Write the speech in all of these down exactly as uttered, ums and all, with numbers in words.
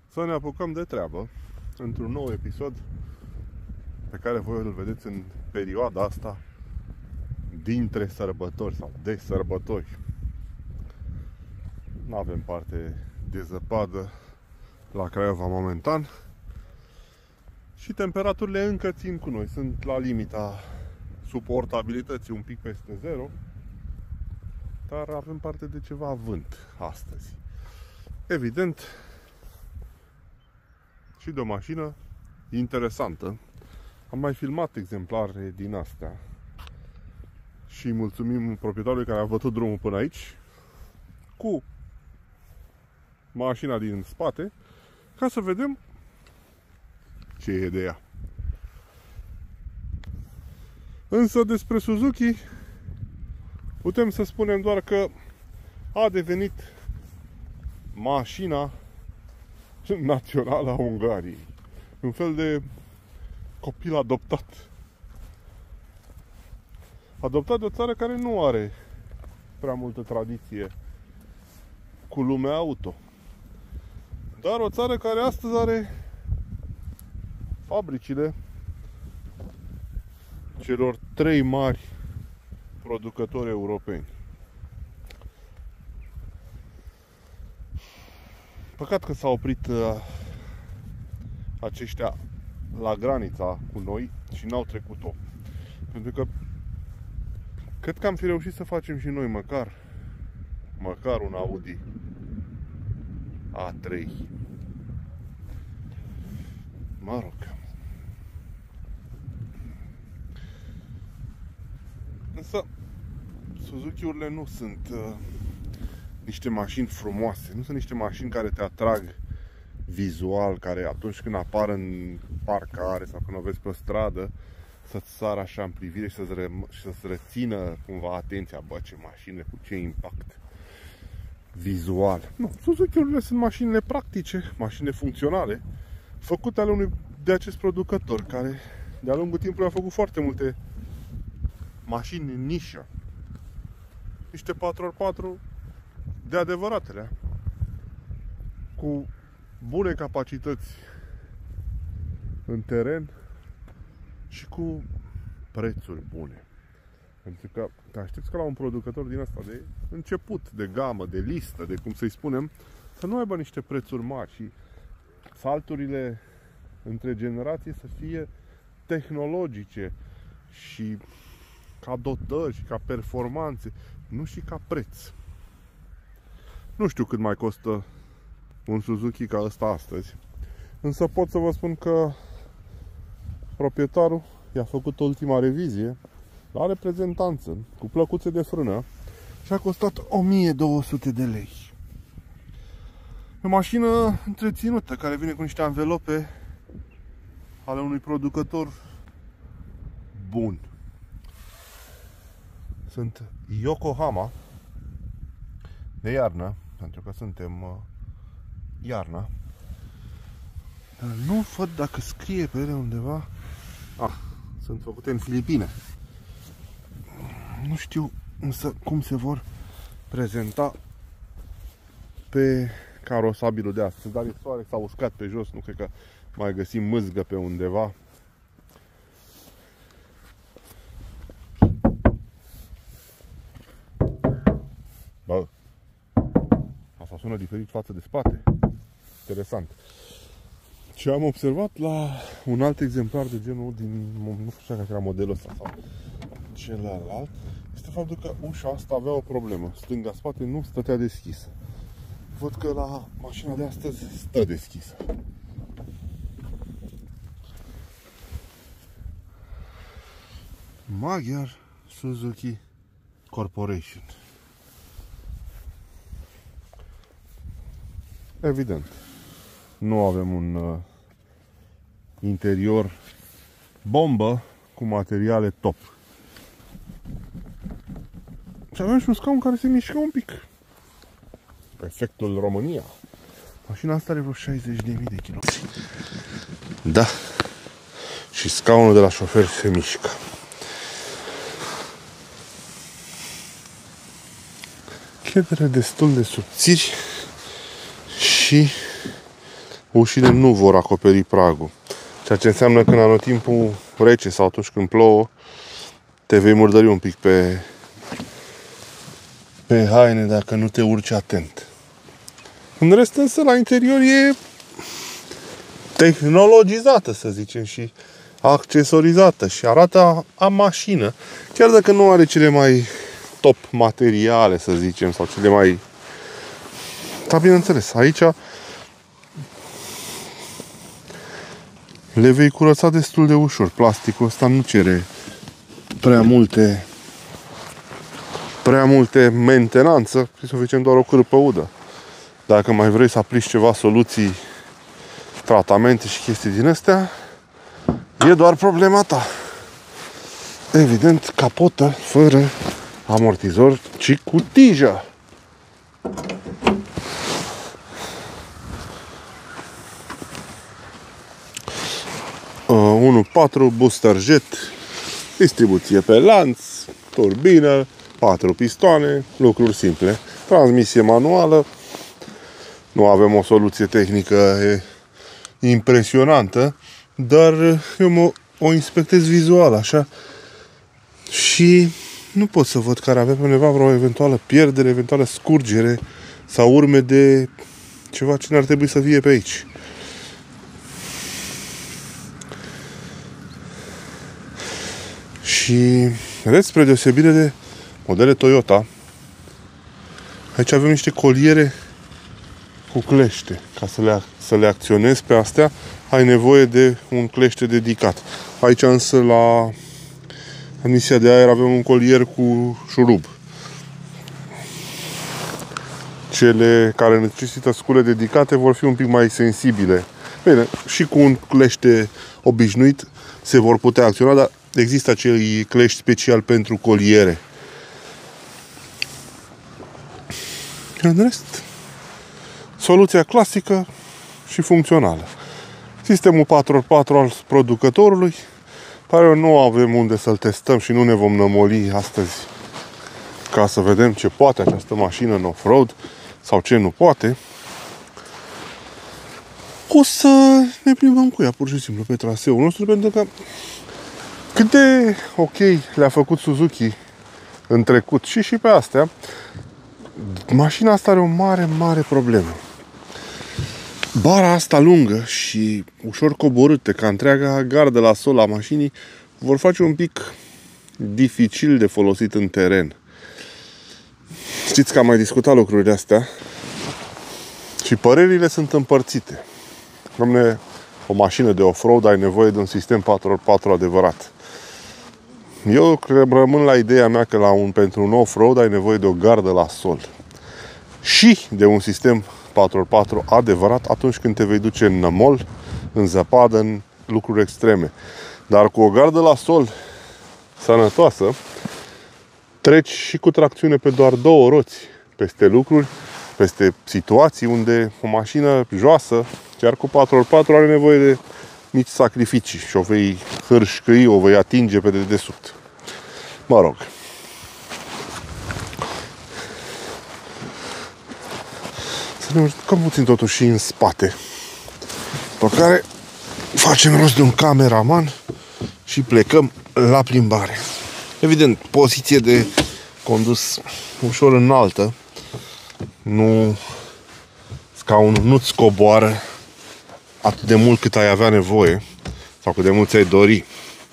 să ne apucăm de treabă într-un nou episod pe care voi îl vedeți în perioada asta dintre sărbători sau de sărbători. Nu avem parte de zăpadă la Craiova momentan și temperaturile încă țin cu noi, sunt la limita suportabilității, un pic peste zero, dar avem parte de ceva vânt astăzi. Evident, și de o mașină interesantă. Am mai filmat exemplare din astea și mulțumim proprietarului care a bătut drumul până aici cu mașina din spate ca să vedem ce e de ea. Însă despre Suzuki putem să spunem doar că a devenit mașina națională a Ungariei. Un fel de copil adoptat. Adoptat de o țară care nu are prea multă tradiție cu lumea auto. Dar o țară care astăzi are fabricile celor trei mari producători europeni. Păcat că s-au oprit uh, aceștia la granița cu noi și n-au trecut-o. Pentru că cred că am fi reușit să facem și noi măcar măcar un Audi A trei. Mă rog. Însă Suzuki-urile nu sunt uh, niște mașini frumoase, nu sunt niște mașini care te atrag vizual, care atunci când apar în parcare sau când o vezi pe stradă să-ți sară așa în privire și să-ți, re- și să-ți rețină cumva atenția. Bă, ce mașină, cu ce impact vizual. Nu, Suzuki-urile sunt mașinile practice, mașinile funcționale, făcute ale unui de acest producător care de-a lungul timpului a făcut foarte multe mașini în nișă. Niște patru ori patru de adevăratele, cu bune capacități în teren și cu prețuri bune. Pentru că te aștepți că la un producător din asta de început, de gamă, de listă, de cum să-i spunem, să nu aibă niște prețuri mari și salturile între generații să fie tehnologice și ca dotări și ca performanțe, nu și ca preț. Nu știu cât mai costă un Suzuki ca ăsta astăzi, însă pot să vă spun că proprietarul i-a făcut ultima revizie la reprezentanță, cu plăcuțe de frână, și a costat o mie două sute de lei. O mașină întreținută, care vine cu niște anvelope ale unui producător bun. Sunt Yokohama de iarnă, pentru că suntem uh, iarna. Dar nu văd dacă scrie pe ele undeva. Ah, sunt făcute în Filipine. Nu știu însă cum se vor prezenta pe carosabilul de astăzi. Dar e soare, s-a uscat pe jos, nu cred că mai găsim mâzgă pe undeva. Bă, asta sună diferit față de spate. Interesant. Ce am observat la un alt exemplar de genul din, nu știu dacă era modelul ăsta sau celălalt, este faptul că ușa asta avea o problemă. Stânga-spate nu stătea deschisă. Văd că la mașina de astăzi stă deschisă. Magyar Suzuki Corporation. Evident, nu avem un uh, interior bombă cu materiale top. Și avem și un scaun care se mișcă un pic. Efectul România. Mașina asta are vreo șaizeci de mii de kilometri. Da. Și scaunul de la șofer se mișcă. Chedere destul de subțiri și ușile nu vor acoperi pragul. Ceea ce înseamnă că în anotimpul rece sau atunci când plouă, te vei murdări un pic pe, pe haine dacă nu te urci atent. În rest însă la interior e tehnologizată, să zicem, și accesorizată și arată a mașină. Chiar dacă nu are cele mai top materiale, să zicem, sau cele mai... Dar bineînțeles, aici le vei curăța destul de ușor. Plasticul ăsta nu cere prea multe prea multe mentenanță, să facem doar o cârpă udă. Dacă mai vrei să aplici ceva soluții, tratamente și chestii din astea, e doar problema ta. Evident, capotă fără amortizor, ci cu tijă. Uh, unu virgulă patru booster jet, distribuție pe lanț, turbină, patru pistoane, lucruri simple. Transmisie manuală, nu avem o soluție tehnică impresionantă, dar eu mă, o inspectez vizual așa și nu pot să văd care avea pe undeva vreo eventuală pierdere, eventuală scurgere sau urme de ceva ce n-ar trebui să fie pe aici. Și rest, spre deosebire de modele Toyota, aici avem niște coliere cu clește. Ca să le, să le acționezi pe astea, ai nevoie de un clește dedicat. Aici însă, la admisia de aer, avem un colier cu șurub. Cele care necesită scule dedicate vor fi un pic mai sensibile. Bine, și cu un clește obișnuit se vor putea acționa, dar există acel clești special pentru coliere. În rest, soluția clasică și funcțională. Sistemul patru pe patru al producătorului, care nu avem unde să-l testăm și nu ne vom nămoli astăzi ca să vedem ce poate această mașină în off-road sau ce nu poate. O să ne plimbăm cu ea pur și simplu pe traseul nostru, pentru că cât de ok le-a făcut Suzuki în trecut și și pe astea, mașina asta are o mare, mare problemă. Bara asta lungă și ușor coborâtă, ca întreaga gardă la sol a mașinii, vor face un pic dificil de folosit în teren. Știți că am mai discutat lucrurile astea și părerile sunt împărțite. Dom'le, o mașină de off-road ai nevoie de un sistem patru pe patru adevărat. Eu rămân la ideea mea că la un, pentru un off-road ai nevoie de o gardă la sol și de un sistem patru pe patru adevărat atunci când te vei duce în nămol, în zăpadă, în lucruri extreme. Dar cu o gardă la sol sănătoasă, treci și cu tracțiune pe doar două roți peste lucruri, peste situații unde o mașină joasă, chiar cu patru pe patru, are nevoie de mici sacrificii și o vei hârșcăi, o vei atinge pe dedesubt. Mă rog. Să ne jucăm puțin totuși în spate. Pe care facem rost de un cameraman și plecăm la plimbare. Evident, poziție de condus ușor înaltă. Nu, scaunul nu-ți coboară atât de mult cât ai avea nevoie sau cât de mult ți-ai dori.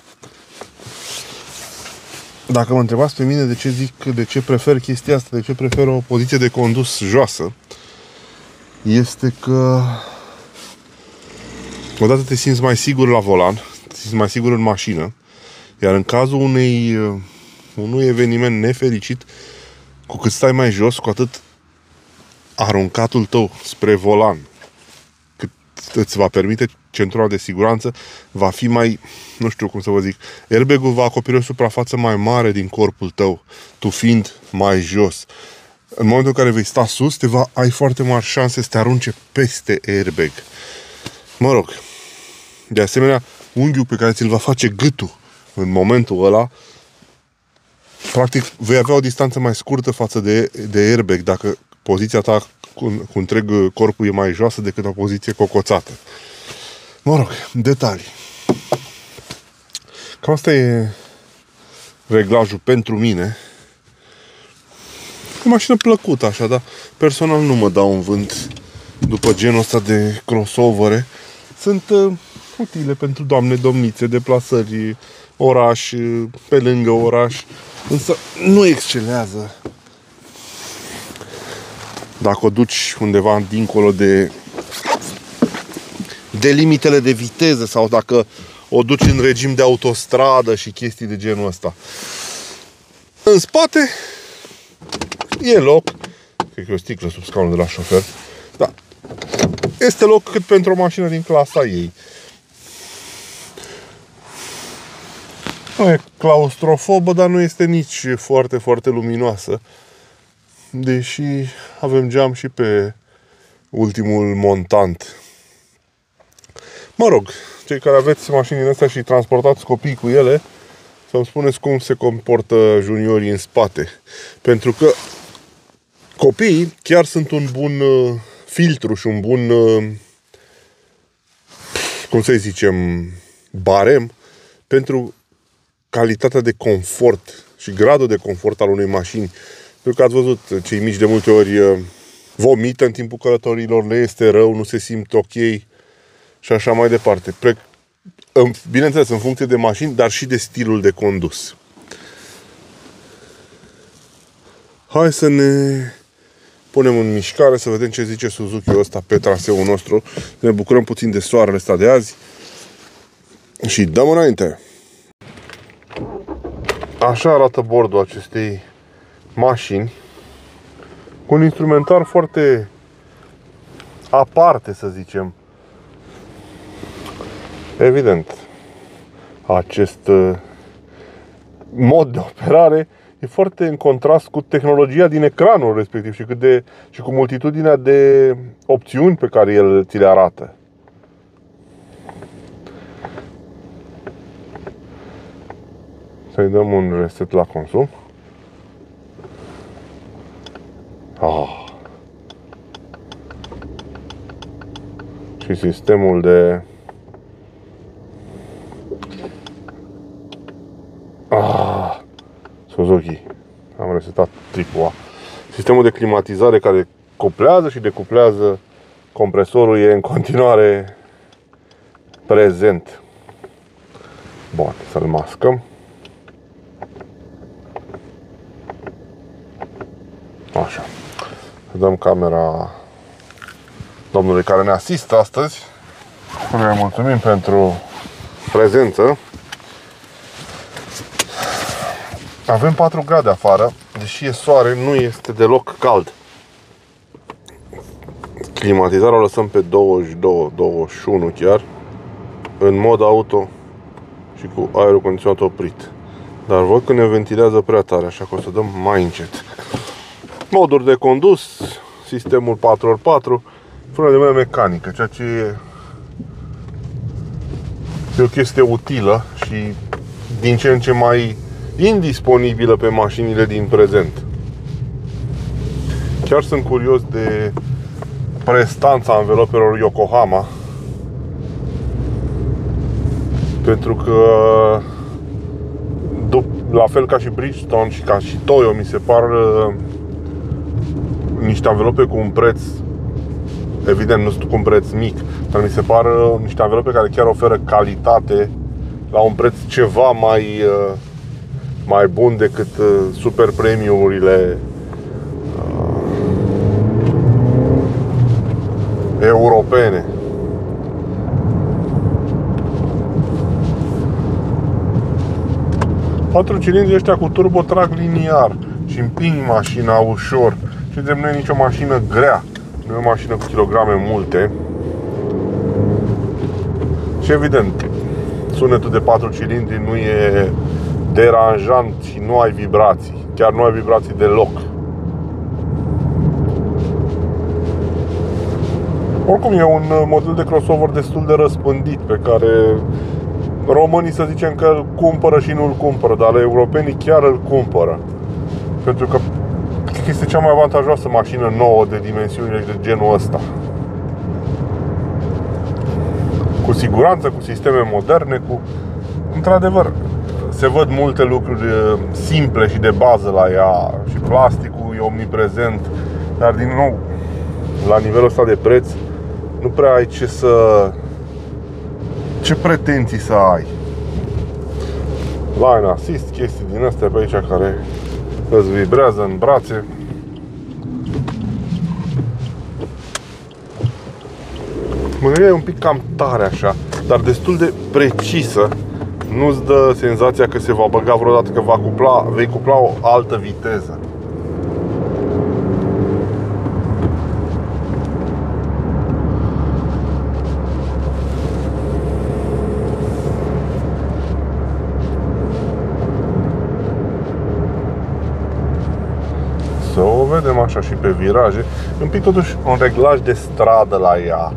Dacă mă întrebați pe mine de ce zic, de ce prefer chestia asta, de ce prefer o poziție de condus joasă, este că odată te simți mai sigur la volan, te simți mai sigur în mașină, iar în cazul unei, unui eveniment nefericit, cu cât stai mai jos, cu atât aruncatul tău spre volan, cât îți va permite centura de siguranță, va fi mai, nu știu cum să vă zic, airbag-ul va acoperi o suprafață mai mare din corpul tău, tu fiind mai jos. În momentul în care vei sta sus, te va, ai foarte mari șanse să te arunce peste airbag. Mă rog, de asemenea, unghiul pe care ți-l va face gâtul în momentul ăla, practic vei avea o distanță mai scurtă față de, de airbag dacă poziția ta cu, cu întreg corpul e mai joasă decât o poziție cocoțată. Mă rog, detalii. Cam asta e reglajul pentru mine. E o mașină plăcută așa, dar personal nu mă dau în vânt după genul ăsta de crossovere. Sunt uh, utile pentru doamne, domnițe, deplasări, oraș, pe lângă oraș, însă nu excelează dacă o duci undeva dincolo de de limitele de viteză sau dacă o duci în regim de autostradă și chestii de genul ăsta. În spate e loc, cred că e o sticlă sub scaunul de la șofer, da, este loc cât pentru o mașină din clasa ei. Nu e claustrofobă, dar nu este nici foarte, foarte luminoasă. Deși avem geam și pe ultimul montant. Mă rog, cei care aveți mașini din astea și transportați copii cu ele, să-mi spuneți cum se comportă juniorii în spate. Pentru că copiii chiar sunt un bun uh, filtru și un bun, uh, cum să zicem, barem pentru calitatea de confort și gradul de confort al unei mașini. Pentru că ați văzut, cei mici de multe ori vomită în timpul călătorilor, le este rău, nu se simt ok și așa mai departe. Bineînțeles, în funcție de mașini, dar și de stilul de condus. Hai să ne punem în mișcare, să vedem ce zice Suzuki-ul ăsta pe traseul nostru. Ne bucurăm puțin de soarele ăsta de azi și dăm înainte. Așa arată bordul acestei mașini, cu un instrumentar foarte aparte, să zicem. Evident, acest mod de operare e foarte în contrast cu tehnologia din ecranul respectiv și, cât de, și cu multitudinea de opțiuni pe care el ți le arată. Să-i dăm un reset la consum. Ah. Și sistemul de ah. Suzuki. Am resetat tripul A. Sistemul de climatizare care cuplează și decuplează compresorul e în continuare prezent. Bun, să-l mascăm. Așa. Să dăm camera domnului care ne asistă astăzi. Îi mulțumim pentru prezență. Avem patru grade afară, deși e soare, nu este deloc cald. Climatizarea o lăsăm pe douăzeci și doi douăzeci și unu chiar, în mod auto și cu aerul condiționat oprit. Dar văd că ne ventilează prea tare, așa că o să dăm mai încet. Moduri de condus, sistemul patru ori patru, frână de mână mecanică, ceea ce e, e o chestie utilă și din ce în ce mai indisponibilă pe mașinile din prezent. Chiar sunt curios de prestanța anvelopelor Yokohama, pentru că la fel ca și Bridgestone și ca și Toyo, mi se par niște anvelope cu un preț, evident nu sunt cu un preț mic, dar mi se par niște anvelope care chiar oferă calitate la un preț ceva mai mai bun decât super premiumurile uh, europene. Patru cilindri ăștia cu turbo trag liniar și împing mașina ușor. Și de nu e nicio mașină grea, nu e o mașină cu kilograme multe. Și evident, sunetul de patru cilindri nu e deranjant și nu ai vibrații. Chiar nu ai vibrații deloc. Oricum e un model de crossover destul de răspândit, pe care românii să zicem că îl cumpără și nu îl cumpără, dar europenii chiar îl cumpără. Pentru că că este cea mai avantajoasă mașină nouă de dimensiunile de genul ăsta. Cu siguranță, cu sisteme moderne, cu... Într-adevăr, se văd multe lucruri simple și de bază la ea. Și plasticul e omniprezent. Dar, din nou, la nivelul ăsta de preț, nu prea ai ce să... Ce pretenții să ai? Line assist, chestii din astea pe aici care îți vibrează în brațe. Mâneria e un pic cam tare așa, dar destul de precisă. Nu-ți dă senzația că se va băga vreodată, că va cupla, vei cupla o altă viteză. Să o vedem așa și pe viraje. Un pic totuși un reglaj de stradă la ea.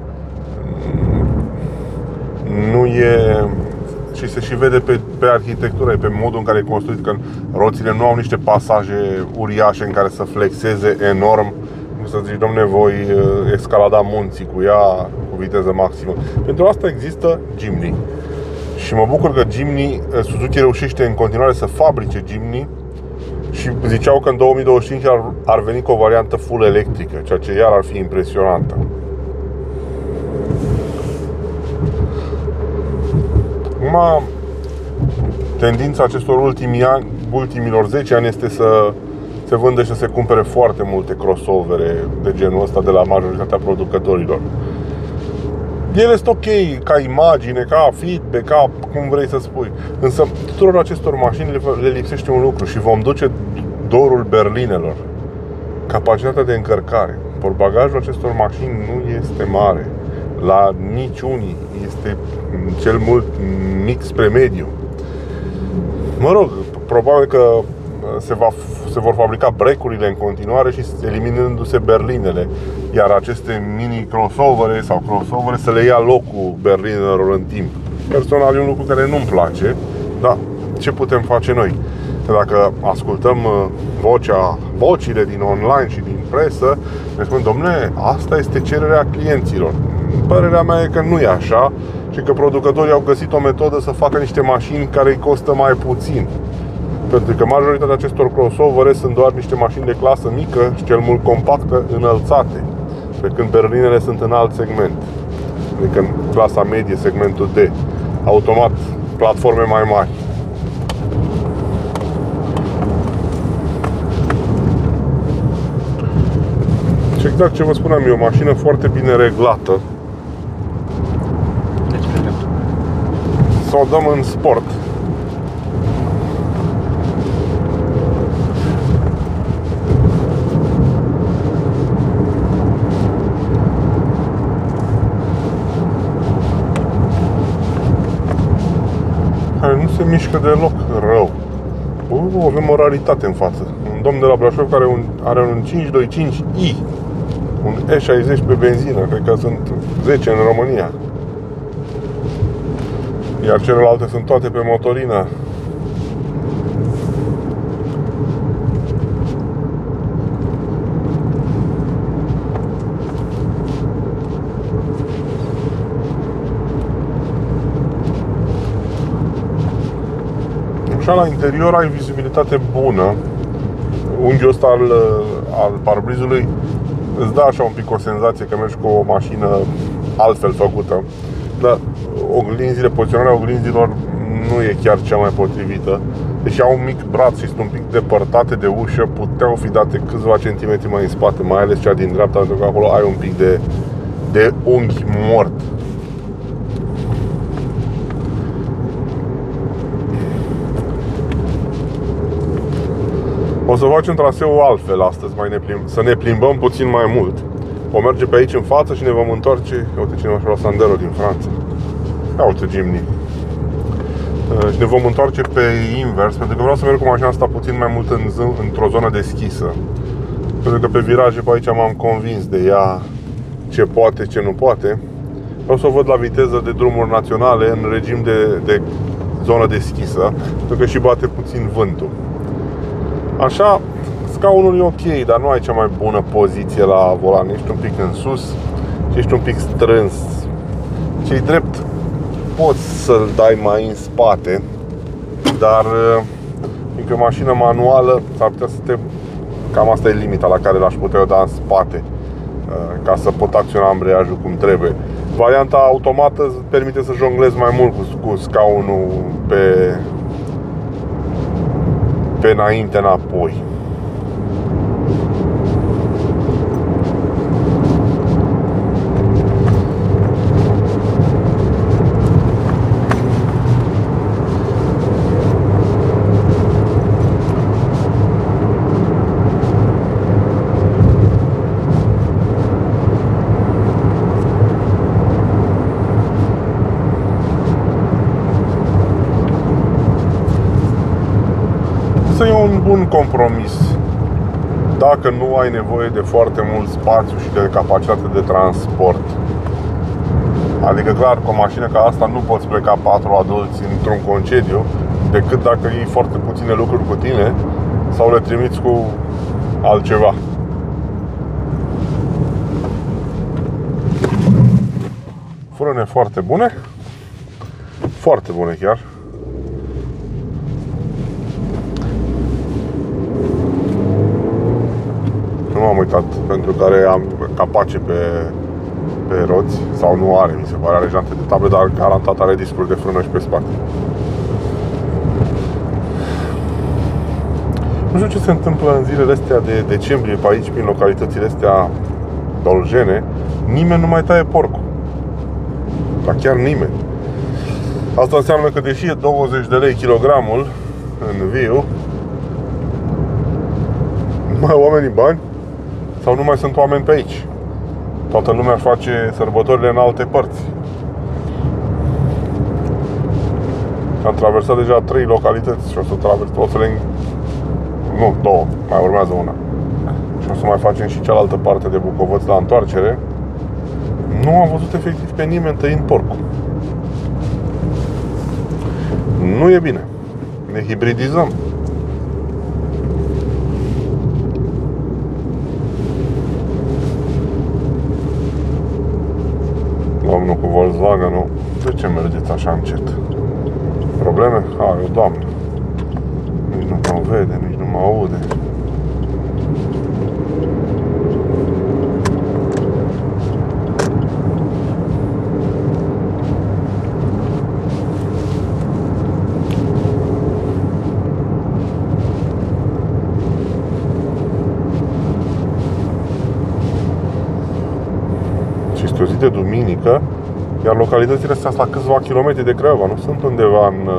Nu e... Și se și vede pe, pe arhitectură, pe modul în care e construit, că roțile nu au niște pasaje uriașe în care să flexeze enorm, cum să zici, domne, voi escalada munții cu ea cu viteză maximă. Pentru asta există Jimny. Și mă bucur că Jimny, Suzuki reușește în continuare să fabrice Jimny. Și ziceau că în două mii douăzeci și cinci ar, ar veni cu o variantă full electrică, ceea ce iar ar fi impresionantă. Acum, tendința acestor ultimii ani, ultimilor zece ani este să se vândă și să se cumpere foarte multe crossovere de genul ăsta de la majoritatea producătorilor. Ele sunt ok ca imagine, ca feedback, ca cum vrei să spui. Însă tuturor acestor mașini le lipsește un lucru și vom duce dorul berlinelor: capacitatea de încărcare. Portbagajul acestor mașini nu este mare. La niciunii este cel mult mic spre mediu. Mă rog, probabil că se, va, se vor fabrica break-urile în continuare și eliminându-se berlinele, iar aceste mini crossovere sau crossovere să le ia locul berlinelor în timp. Personal e un lucru care nu-mi place, dar ce putem face noi? Că dacă ascultăm vocea, vocile din online și din presă, ne spun: dom'le, asta este cererea clienților. Părerea mea e că nu e așa și că producătorii au găsit o metodă să facă niște mașini care îi costă mai puțin. Pentru că majoritatea acestor crossovere sunt doar niște mașini de clasă mică și cel mult compactă, înălțate, pe când berlinele sunt în alt segment, adică în clasa medie, segmentul D, automat platforme mai mari. Și exact ce vă spuneam, e o mașină foarte bine reglată. Deci vedem. Să o dăm în sport. Care nu se mișcă deloc rău. Uh, avem o raritate în față. Un domn de la Brașov care un, are un cinci doi cinci i, un E șaizeci pe benzină. Cred că sunt zece în România. Iar celelalte sunt toate pe motorină. Așa, la interior ai vizibilitate bună. Unghiul ăsta al, al parbrizului îți dă așa un pic o senzație că mergi cu o mașină altfel făcută. Dar oglinzile, poziționarea oglinzilor nu e chiar cea mai potrivită. Deși au un mic braț și sunt un pic depărtate de ușă, puteau fi date câțiva centimetri mai în spate, mai ales cea din dreapta, pentru că acolo ai un pic de, de unghi mort. O să facem traseul altfel astăzi, mai ne plimb, să ne plimbăm puțin mai mult. O merge pe aici în față și ne vom întoarce. Uite cine așa la Sandero din Franța. Ia uite Jimny. Și ne vom întoarce pe invers, pentru că vreau să merg cu mașina asta puțin mai mult în, într-o zonă deschisă. Pentru că pe viraje pe aici m-am convins de ea ce poate, ce nu poate. Vreau să o văd la viteză de drumuri naționale, în regim de, de zonă deschisă, pentru că și bate puțin vântul. Așa, scaunul e ok, dar nu ai cea mai bună poziție la volan. Ești un pic în sus și ești un pic strâns. Ce-i drept, poți să-l dai mai în spate, dar fiindcă e o mașină manuală, s-ar putea să te... Cam asta e limita la care l-aș putea da în spate, ca să pot acționa ambreiajul cum trebuie. Varianta automată îți permite să jonglezi mai mult cu, cu scaunul pe, pe înainte, înapoi. E un bun compromis dacă nu ai nevoie de foarte mult spațiu și de capacitate de transport. Adică clar, cu o mașină ca asta nu poți pleca patru adulți într-un concediu, decât dacă iei foarte puține lucruri cu tine sau le trimiți cu altceva. Frâne foarte bune, foarte bune chiar. Nu m-am uitat pentru care am capace pe, pe roți, sau nu are, mi se pare, are jante de table, dar garantat are discuri de frână și pe spate. Nu știu ce se întâmplă în zilele astea de decembrie pe aici, prin localitățile astea dolgene. Nimeni nu mai taie porcul. Dar chiar nimeni. Asta înseamnă că deși e douăzeci de lei kilogramul în viu, nu mai au oamenii bani sau nu mai sunt oameni pe aici. Toată lumea își face sărbătorile în alte părți. Am traversat deja trei localități și o să traversăm, o să le... Nu, două, mai urmează una. Și o să mai facem și cealaltă parte de Bucovăț la întoarcere. Nu am văzut efectiv pe nimeni tăind porcul. Nu e bine. Ne hibridizăm. Domnul cu Volkswagen-ul, de ce mergeți așa încet? Probleme? A, e o doamnă. Nici nu mă vede, nici nu mă aude. Și este o zi de duminică, iar localitățile astea sunt la câțiva kilometri de Craiova, nu sunt undeva în,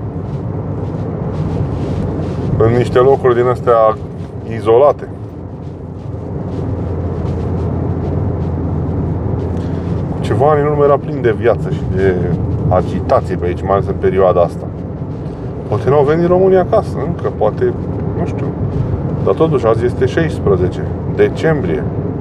în niște locuri din astea izolate. Ceva ani în urmă era plin de viață și de agitație pe aici, mai ales în perioada asta. Poate n-au venit românii acasă, încă, poate, nu știu. Dar totuși, azi este șaisprezece decembrie.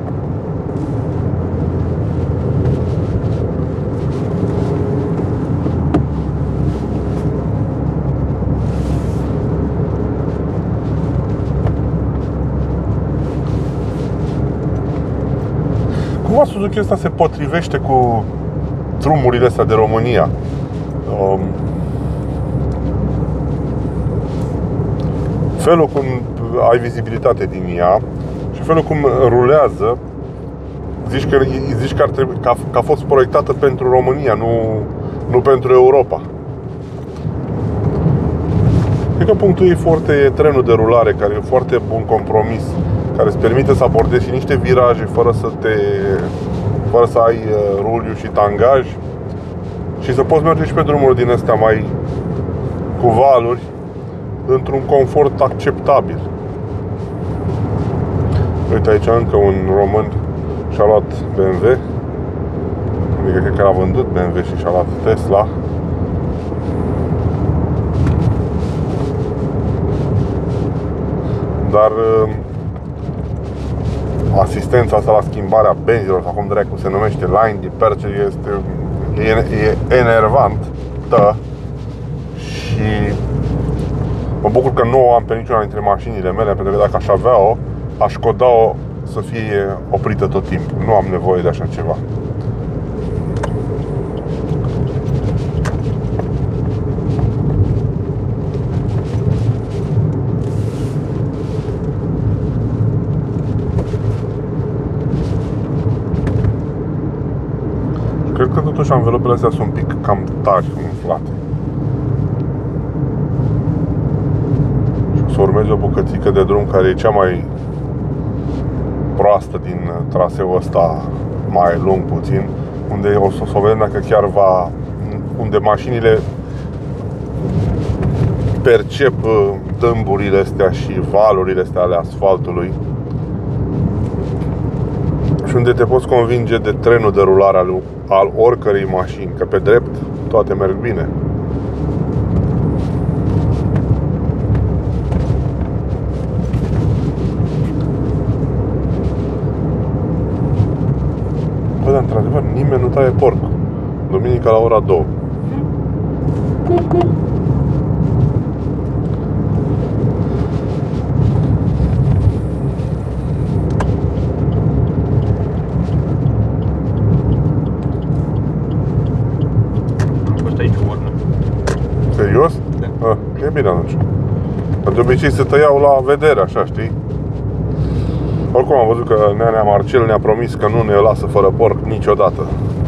Cumva Suzuki ăsta se potrivește cu drumurile astea de România. Um, felul cum ai vizibilitate din ea și felul cum rulează, zici că, zici că, ar trebui, că, a, că a fost proiectată pentru România, nu, nu pentru Europa. Cred că punctul ei foarte e trenul de rulare, care e un foarte bun compromis, care îți permite să abordezi și niște viraje fără să te fără să ai ruliu și tangaj și să poți merge și pe drumuri din astea mai cu valuri într-un confort acceptabil. Uite aici încă un român și-a luat B M W. Adică cred că a vândut B M W și și-a luat Tesla. Dar asistența asta la schimbarea benzilor, sau cum dracu se numește, line departure, este e, e enervant, da. Și Mă bucur că nu o am pe niciuna dintre mașinile mele, pentru că dacă aș avea-o, aș coda-o să fie oprită tot timpul. Nu am nevoie de așa ceva. Cred că totuși anvelopele astea sunt un pic cam tari umflate. Și o să urmezi o bucățică de drum care e cea mai proastă din traseul ăsta, mai lung puțin, unde o să, o să vedem dacă chiar va, unde mașinile percep dâmburile astea și valurile astea ale asfaltului și unde te poți convinge de trenul de rulare al, al oricărei mașini, că pe drept toate merg bine. Bă, dar într-adevăr, nimeni nu taie porc. Duminica la ora două. Serios? Da. Ah, e bine atunci. De obicei se tăiau la vedere, așa, știi? Oricum am văzut că Nenea Marcel ne-a promis că nu ne lasă fără porc niciodată.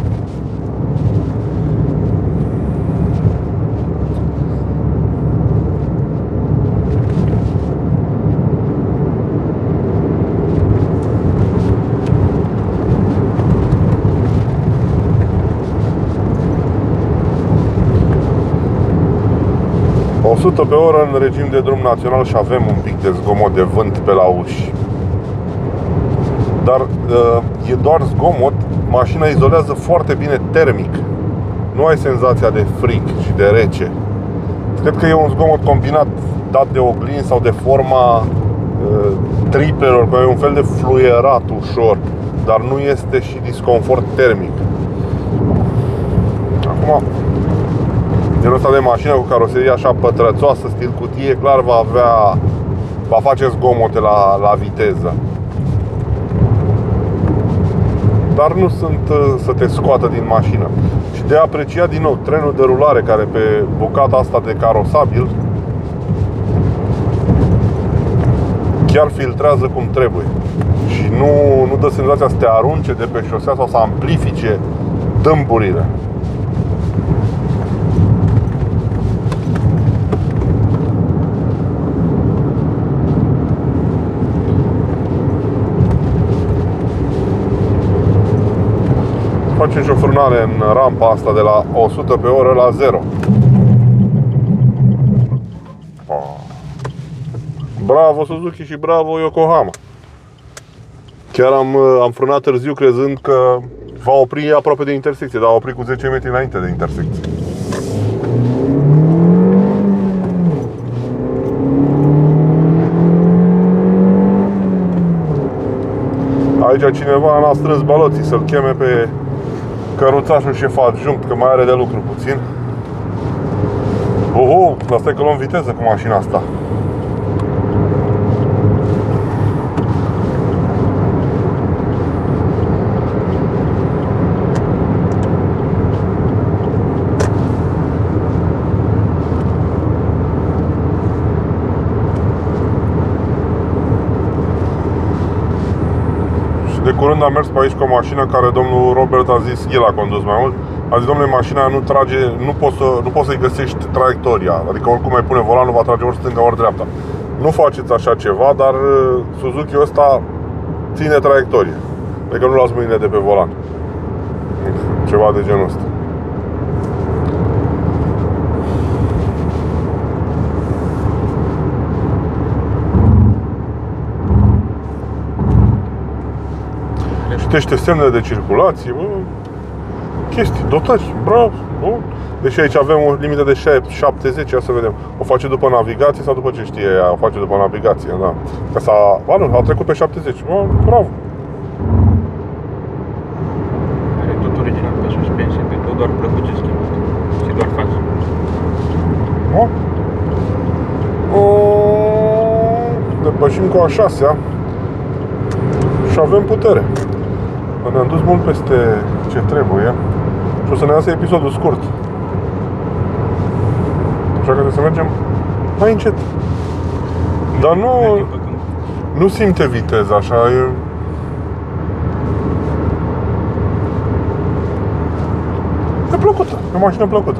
o sută pe oră în regim de drum național și avem un pic de zgomot de vânt pe la uși. Dar e doar zgomot, mașina izolează foarte bine termic. Nu ai senzația de frig și de rece. Cred că e un zgomot combinat dat de oglinzi sau de forma uh, triplelor, că e un fel de fluierat ușor, dar nu este și disconfort termic. Acum, genul ăsta de mașină cu caroserie așa pătrățoasă, stil cutie, clar va avea, va face zgomote la, la viteză. Dar nu sunt uh, să te scoată din mașină. Și de apreciat din nou trenul de rulare, care pe bucata asta de carosabil chiar filtrează cum trebuie. Și nu, nu dă senzația să te arunce de pe șosea sau să amplifice dâmburile. Facem și o frânare în rampa asta de la o sută pe oră la zero. Bravo Suzuki și bravo Yokohama. Chiar am, am frânat târziu crezând că va opri aproape de intersecție, dar a oprit cu zece metri înainte de intersecție. Aici cineva n-a strâns baloții să-l cheme pe căruțașul șef adjunct, că mai are de lucru puțin. Oho, dar stai că luăm viteză cu mașina asta. De curând am mers pe aici cu o mașină care domnul Robert a zis, el a condus mai mult, a zis, domnule, mașina nu trage, nu poți, să, nu poți să-i găsești traiectoria, adică oricum mai pune volanul, va trage ori stânga, ori dreapta. Nu faceți așa ceva, dar Suzuki-ul ăsta ține traiectorie, adică nu luați mâinile de pe volan. Ceva de genul ăsta. Citește semne de circulație, bă, chestii, dotări, bravo, bun. Deși aici avem o limită de șaptezeci, ia să vedem. O face după navigație sau după ce știe ea? O face după navigație, da. Că s-a, ba nu, a trecut pe șaptezeci, bă, bravo. Are tot original pe suspensie, pe tot doar plăcut ce schimbat. Și doar faci. O? O, depășim cu a șasea și avem putere. Ne-am dus mult peste ce trebuie și o să ne iasă episodul scurt. Așa că trebuie să mergem mai încet. Dar nu, nu simte viteza așa, e... E plăcută, e o mașină plăcută.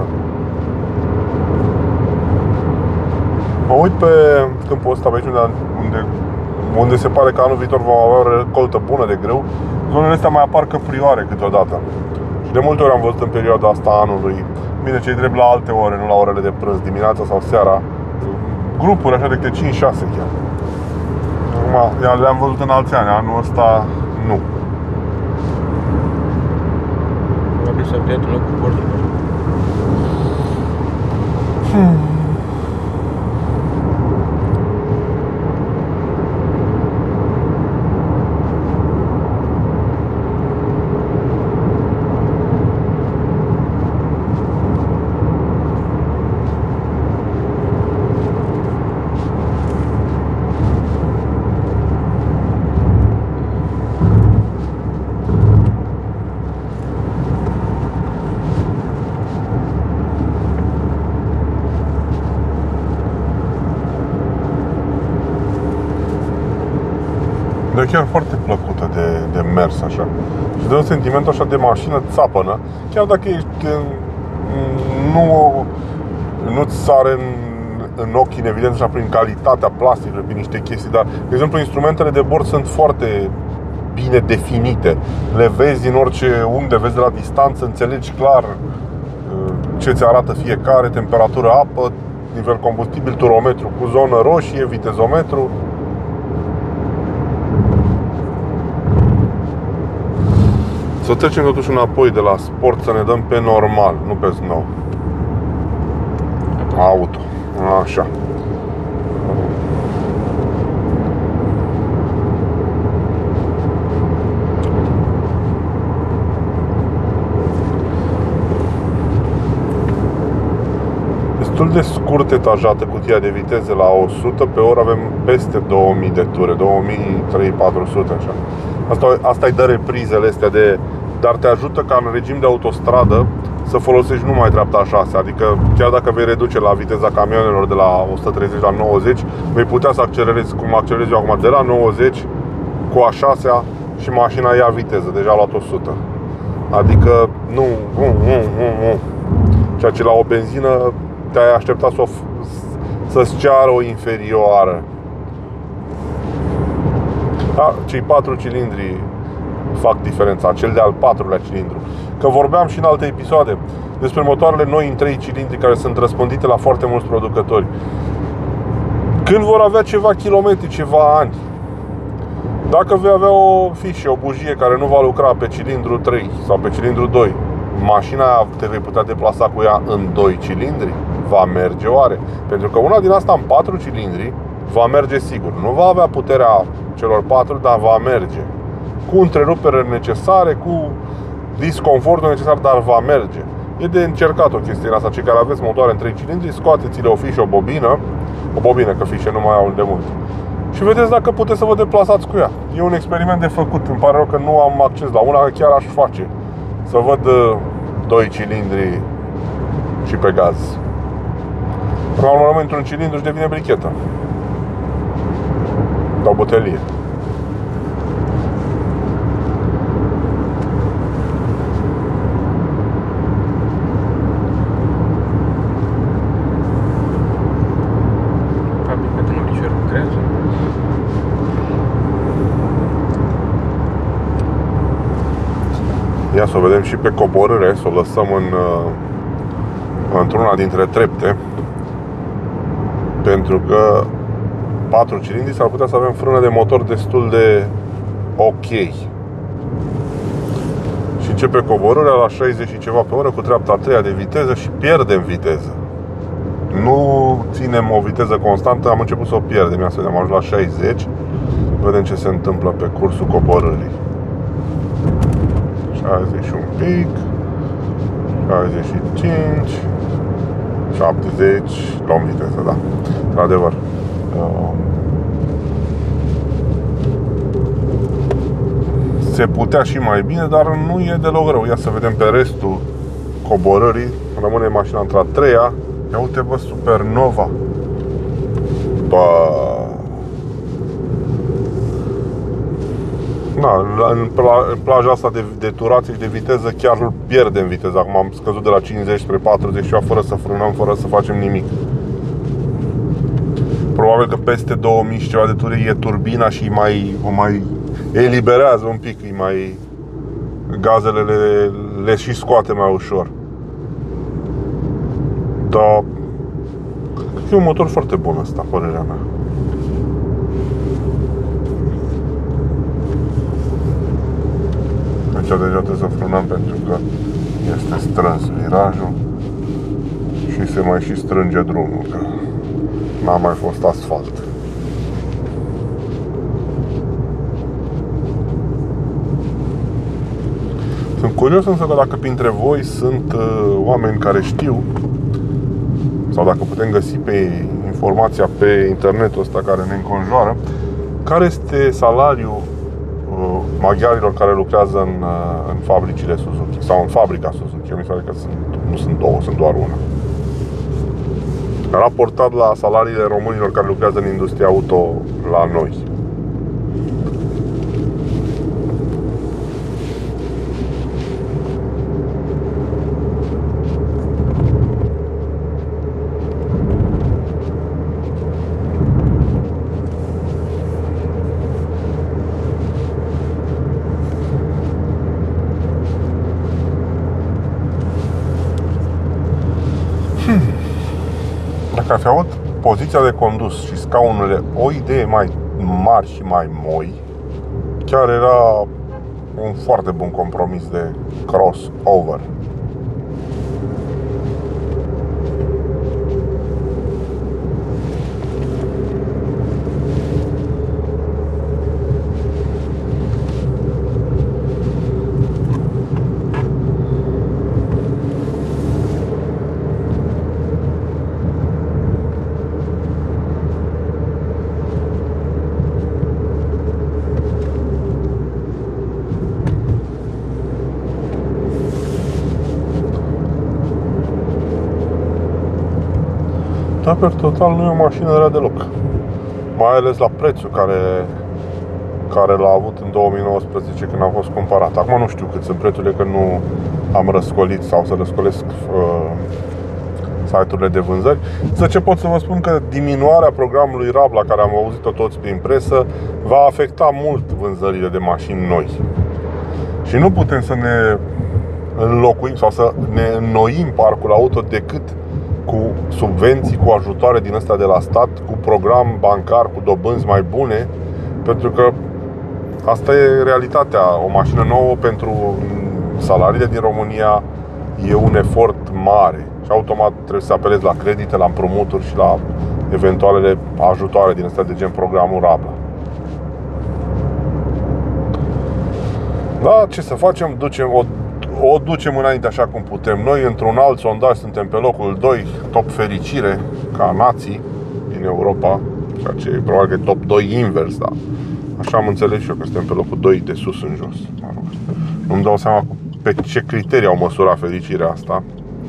Mă uit pe câmpul ăsta, pe aici unde, unde, unde se pare că anul viitor vom avea o recoltă bună de grâu. Zonele astea mai apar căprioare câteodată. Și de multe ori am văzut în perioada asta a anului, bine, cei drept la alte ore, nu la orele de prânz, dimineața sau seara, grupuri așa de câte cinci șase chiar. Acum, le-am văzut în alți ani, anul ăsta nu. Probabil s-a tăiat în locul porților. Hmm. Dar chiar foarte plăcută de, de mers așa. Și dă un sentiment așa de mașină țapănă. Chiar dacă ești nu, nu-ți sare în, în ochi în evidență așa prin calitatea plasticului, prin niște chestii. Dar, de exemplu, instrumentele de bord sunt foarte bine definite. Le vezi din orice unghi, vezi de la distanță, înțelegi clar ce ți arată fiecare, temperatură apă, nivel combustibil, turometru cu zonă roșie, vitezometru. Să trecem totuși înapoi de la sport, să ne dăm pe normal, nu pe snow. Auto. Așa. Destul de scurt etajată cutia de viteze, la o sută pe oră avem peste două mii de ture, două mii trei sute patru sute așa. Asta, asta îi dă reprizele astea de... Dar te ajută ca în regim de autostradă să folosești numai dreapta a șasea. Adică chiar dacă vei reduce la viteza camionelor de la o sută treizeci la nouăzeci, vei putea să accelerezi cum accelerezi eu acum, de la nouăzeci cu a șasea și mașina ia viteză, deja a luat o sută. Adică nu, nu, nu, nu, nu. Ceea ce la o benzină te-ai așteptat să o, să-ți ceară o inferioară. Da, cei patru cilindri fac diferența, cel de-al patrulea cilindru. Că vorbeam și în alte episoade despre motoarele noi în trei cilindri care sunt răspândite la foarte mulți producători. Când vor avea ceva kilometri, ceva ani, dacă vei avea o fișă, o bujie care nu va lucra pe cilindru trei sau pe cilindru doi, mașina te vei putea deplasa cu ea în doi cilindri? Va merge oare? Pentru că una din asta în patru cilindri va merge sigur. Nu va avea puterea celor patru, dar va merge cu întrerupere necesare, cu disconfortul necesar, dar va merge. E de încercat o chestie în asta. Cei care aveți motoare în trei cilindri, scoateți-le o fișă, o bobină, o bobină, că fișe nu mai au de mult, și vedeți dacă puteți să vă deplasați cu ea. E un experiment de făcut. Îmi pare rău că nu am acces la una, că chiar aș face. Să văd doi cilindri și pe gaz. La un moment într-un cilindru și devine brichetă sau butelie. Ia să o vedem și pe coborâre, să o lăsăm în, într-una dintre trepte. Pentru că patru cilindri s-ar putea să avem frână de motor destul de ok. Și începe coborârea la șaizeci și ceva pe oră cu treapta a treia de viteză și pierdem viteză. Nu ținem o viteză constantă, am început să o pierdem. Ia să vedem, am ajuns la șaizeci. Vedem ce se întâmplă pe cursul coborârii. șaizeci și un pic, șaizeci și cinci, șaptezeci, luăm viteză, da, într-adevăr. se putea și mai bine, dar nu e deloc rău. Ia să vedem pe restul coborării. Rămâne mașina într-a treia. Ia uite, bă, Supernova. Bă. Na, în plaja asta de, de turație și de viteză chiar pierdem viteza. Acum am scăzut de la cincizeci spre patruzeci și fără să frânăm, fără să facem nimic. Probabil că peste două mii și ceva de turi e turbina și mai, o mai eliberează un pic, e mai, gazele le, le și scoate mai ușor. Dar e un motor foarte bun ăsta, părerea mea. Aici deja trebuie să frânăm pentru că este strâns virajul și se mai și strânge drumul, că n-a mai fost asfalt. Sunt curios însă că dacă printre voi sunt uh, oameni care știu, sau dacă putem găsi pe informația pe internetul ăsta care ne înconjoară, care este salariul uh, maghiarilor care lucrează în, uh, în fabricile Suzuki sau în fabrica Suzuki. Eu mi se pare că sunt, nu sunt două, sunt doar una. Raportat la salariile românilor care lucrează în industria auto la noi. Dacă ar fi avut poziția de condus și scaunele o idee mai mari și mai moi, chiar era un foarte bun compromis de crossover. Dar per total nu e o mașină rea deloc. Mai ales la prețul care, care l-a avut în două mii nouăsprezece când a fost cumpărat. Acum nu știu cât sunt prețurile, că nu am răscolit sau să răscolesc uh, site-urile de vânzări. Să ce pot să vă spun că diminuarea programului R A B, la care am auzit-o toți prin presă, va afecta mult vânzările de mașini noi. Și nu putem să ne înlocuim sau să ne înnoim parcul auto decât cu subvenții, cu ajutoare din astea de la stat, cu program bancar, cu dobânzi mai bune, pentru că asta e realitatea. O mașină nouă pentru salariile din România e un efort mare și automat trebuie să apelezi la credite, la împrumuturi și la eventualele ajutoare din astea de gen programul R A B. Da, ce să facem? Ducem o O ducem înainte așa cum putem. Noi, într-un alt sondaj, suntem pe locul doi, top fericire, ca nații din Europa, ceea ce e probabil că top doi invers, da. Așa am înțeles și eu, că suntem pe locul doi de sus în jos. Nu-mi dau seama pe ce criterii au măsurat fericirea asta.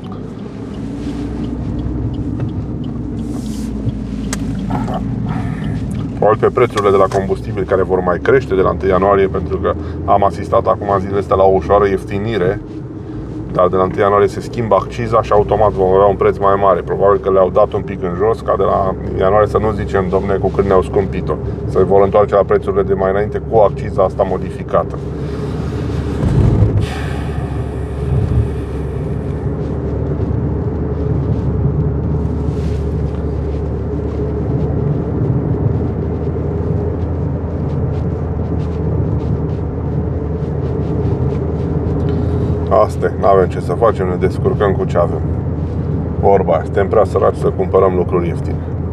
Probabil pe prețurile de la combustibil, care vor mai crește de la întâi ianuarie, pentru că am asistat acum zilele astea la o ușoară ieftinire, dar de la întâi ianuarie se schimbă acciza și automat vom avea un preț mai mare. Probabil că le-au dat un pic în jos, ca de la ianuarie să nu zicem, domne, cu cât ne-au scumpit-o. Se vor întoarce la prețurile de mai înainte cu acciza asta modificată. Asta, n-avem ce să facem, ne descurcăm cu ce avem. Vorba aia, suntem prea săraci să cumpărăm lucruri ieftine.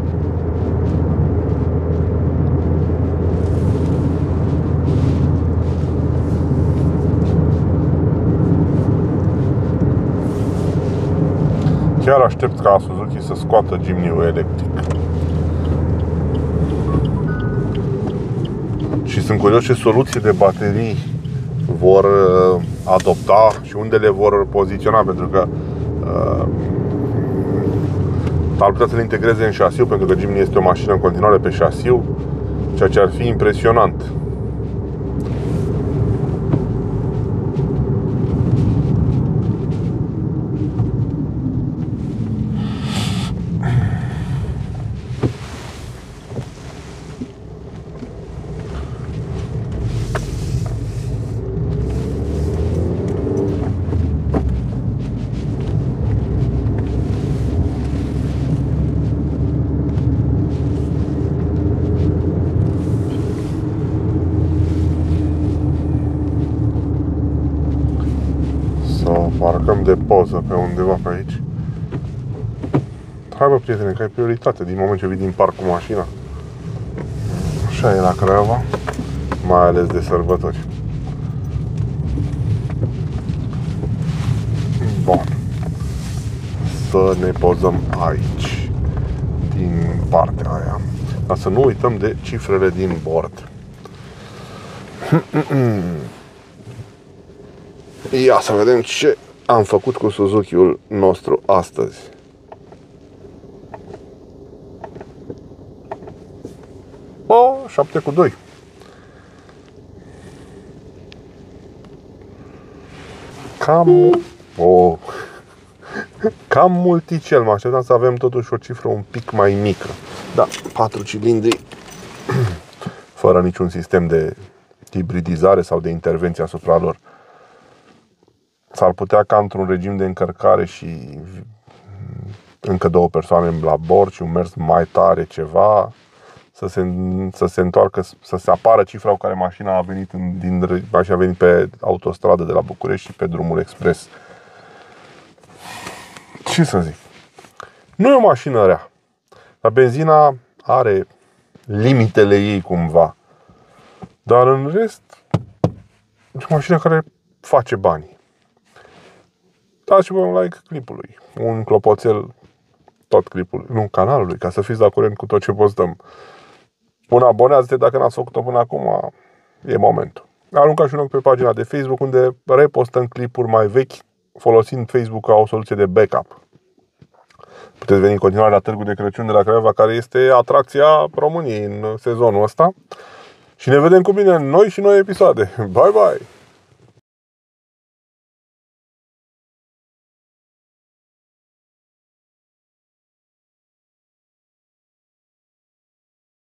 Chiar aștept ca Suzuki să scoată Jimny-ul electric. Și sunt curios ce soluție de baterii vor adopta și unde le vor poziționa, pentru că uh, ar putea să le integreze în șasiu, pentru că Gemini este o mașină în continuare pe șasiu, ceea ce ar fi impresionant. Parcăm de poză pe undeva pe aici. Hai bă, prietene, că ai prioritate din moment ce vii din parc cu mașina. Așa e la Craiova, mai ales de sărbători. Bun. Să ne pozăm aici, din partea aia. Dar să nu uităm de cifrele din bord. Ia să vedem ce am făcut cu Suzuki-ul nostru astăzi. O, șapte cu doi. Cam o, cam multicel. Mă așteptam să avem totuși o cifră un pic mai mică. Da, patru cilindri fără niciun sistem de hibridizare sau de intervenție asupra lor. S-ar putea ca într-un regim de încărcare și încă două persoane la bord și un mers mai tare ceva, să se, să se întoarcă, să se apară cifra cu care mașina a venit, în, din, mașina a venit pe autostradă de la București și pe drumul expres. Ce să zic? Nu e o mașină rea, dar benzina are limitele ei cumva. Dar în rest, e o mașină care face bani. Dați-vă un like clipului, un clopoțel tot clipul, nu canalului, ca să fiți la curent cu tot ce postăm. Un abonează-te dacă n-ați făcut-o până acum, e momentul. Aruncați un ochi pe pagina de Facebook, unde repostăm clipuri mai vechi, folosind Facebook ca o soluție de backup. Puteți veni în continuare la Târgul de Crăciun de la Craiova, care este atracția României în sezonul ăsta. Și ne vedem cu bine în noi și noi episoade. Bye, bye!